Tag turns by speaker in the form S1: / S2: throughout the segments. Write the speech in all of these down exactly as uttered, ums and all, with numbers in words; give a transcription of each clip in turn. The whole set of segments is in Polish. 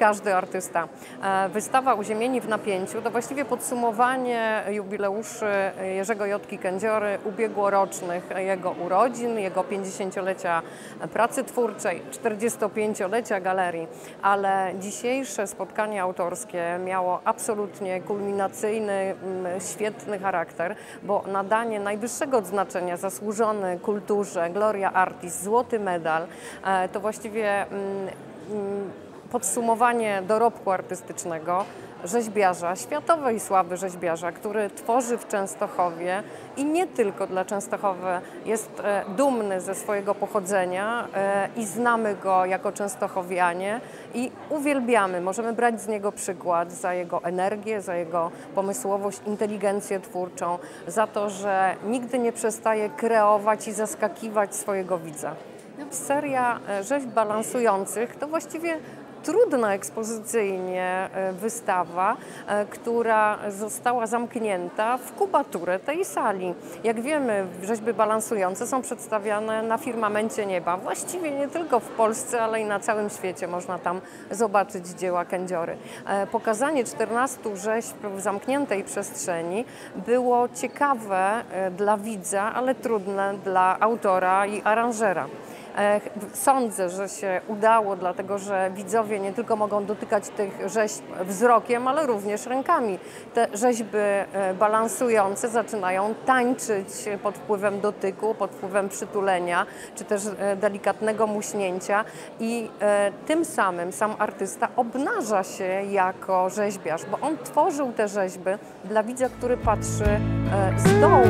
S1: każdy artysta. Wystawa Uziemieni w napięciu to właściwie podsumowanie jubileuszy Jerzego Jotki Kędziory, ubiegłorocznych jego urodzin, jego pięćdziesięciolecia pracy twórczej, czterdziestopięciolecia galerii, ale dzisiejsze spotkanie autorskie miało absolutnie kulminacyjny, świetny charakter, bo nadanie najwyższego odznaczenia zasłużony kulturze, Gloria Artis, złoty medal, to właściwie podsumowanie dorobku artystycznego rzeźbiarza, światowej sławy rzeźbiarza, który tworzy w Częstochowie i nie tylko dla Częstochowy jest dumny ze swojego pochodzenia i znamy go jako częstochowianie i uwielbiamy, możemy brać z niego przykład za jego energię, za jego pomysłowość, inteligencję twórczą, za to, że nigdy nie przestaje kreować i zaskakiwać swojego widza. Seria rzeźb balansujących to właściwie trudna ekspozycyjnie wystawa, która została zamknięta w kubaturę tej sali. Jak wiemy, rzeźby balansujące są przedstawiane na firmamencie nieba. Właściwie nie tylko w Polsce, ale i na całym świecie można tam zobaczyć dzieła Kędziory. Pokazanie czternastu rzeźb w zamkniętej przestrzeni było ciekawe dla widza, ale trudne dla autora i aranżera. Sądzę, że się udało, dlatego że widzowie nie tylko mogą dotykać tych rzeźb wzrokiem, ale również rękami. Te rzeźby balansujące zaczynają tańczyć pod wpływem dotyku, pod wpływem przytulenia, czy też delikatnego muśnięcia i tym samym sam artysta obnaża się jako rzeźbiarz, bo on tworzył te rzeźby dla widza, który patrzy z dołu.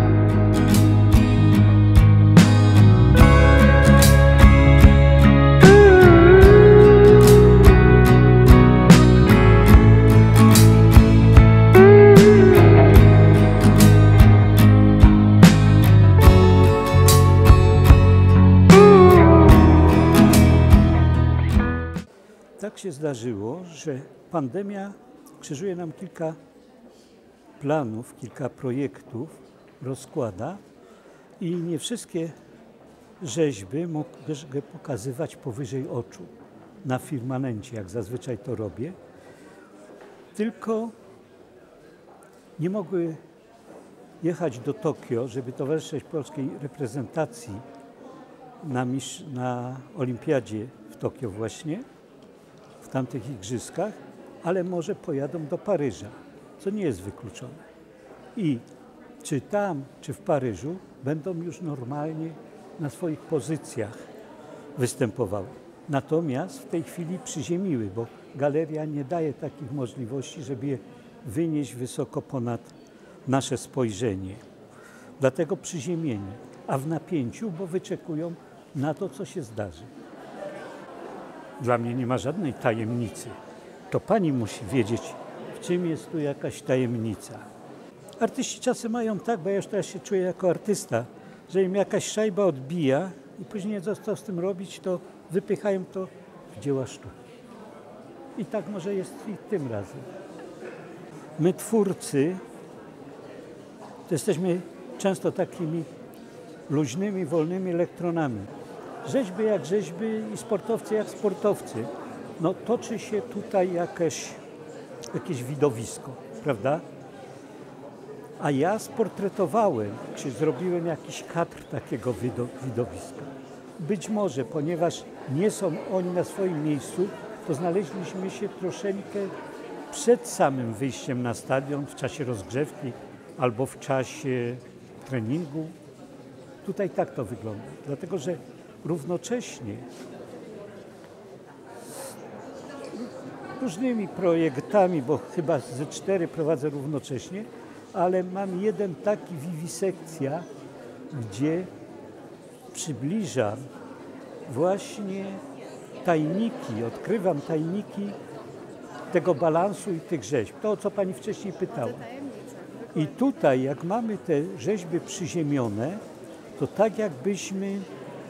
S2: Tak się zdarzyło, że pandemia krzyżuje nam kilka planów, kilka projektów, rozkłada i nie wszystkie rzeźby mogę pokazywać powyżej oczu, na firmamencie, jak zazwyczaj to robię, tylko nie mogły jechać do Tokio, żeby towarzyszyć polskiej reprezentacji na, na olimpiadzie w Tokio właśnie, w tamtych igrzyskach, ale może pojadą do Paryża, co nie jest wykluczone. I czy tam, czy w Paryżu będą już normalnie na swoich pozycjach występowały. Natomiast w tej chwili przyziemiły, bo galeria nie daje takich możliwości, żeby je wynieść wysoko ponad nasze spojrzenie. Dlatego przyziemieni, a w napięciu, bo wyczekują na to, co się zdarzy. Dla mnie nie ma żadnej tajemnicy. To pani musi wiedzieć, w czym jest tu jakaś tajemnica. Artyści czasem mają tak, bo ja już teraz się czuję jako artysta, że im jakaś szajba odbija i później nie co z tym robić, to wypychają to w dzieła sztuki. I tak może jest i tym razem. My twórcy to jesteśmy często takimi luźnymi, wolnymi elektronami. Rzeźby jak rzeźby i sportowcy jak sportowcy. No toczy się tutaj jakieś, jakieś widowisko, prawda? A ja sportretowałem, czy zrobiłem jakiś kadr takiego widowiska. Być może, ponieważ nie są oni na swoim miejscu, to znaleźliśmy się troszeczkę przed samym wyjściem na stadion, w czasie rozgrzewki albo w czasie treningu. Tutaj tak to wygląda, dlatego że równocześnie z różnymi projektami, bo chyba ze cztery prowadzę równocześnie, ale mam jeden taki wiwisekcja, gdzie przybliżam właśnie tajniki, odkrywam tajniki tego balansu i tych rzeźb. To, o co pani wcześniej pytała. I tutaj, jak mamy te rzeźby przyziemione, to tak jakbyśmy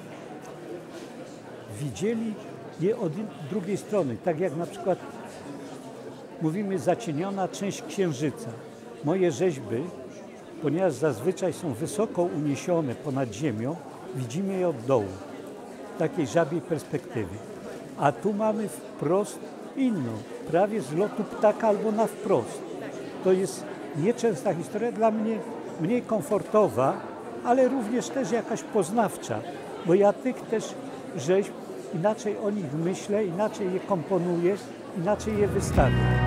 S2: widzieli je od drugiej strony. Tak jak na przykład mówimy zacieniona część księżyca. Moje rzeźby, ponieważ zazwyczaj są wysoko uniesione ponad ziemią, widzimy je od dołu, takiej żabiej perspektywy. A tu mamy wprost inną, prawie z lotu ptaka albo na wprost. To jest nieczęsta historia, dla mnie mniej komfortowa, ale również też jakaś poznawcza, bo ja tych też rzeźb inaczej o nich myślę, inaczej je komponuję, inaczej je wystawiam.